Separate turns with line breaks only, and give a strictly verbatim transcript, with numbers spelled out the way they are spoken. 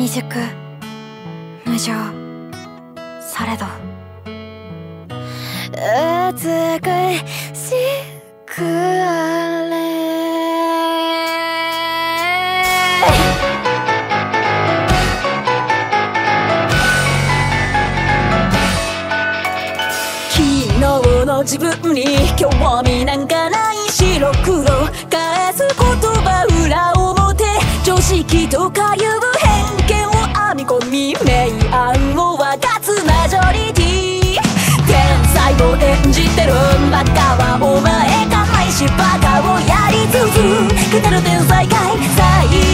未熟無情されど美しくあれ。昨日の自分に興味なんかない白黒返す言葉裏表常識とかいう偏見を編み込み明暗を分かつマジョリティ天才を演じてるバカはお前かないしバカをやり続けてる天才かい最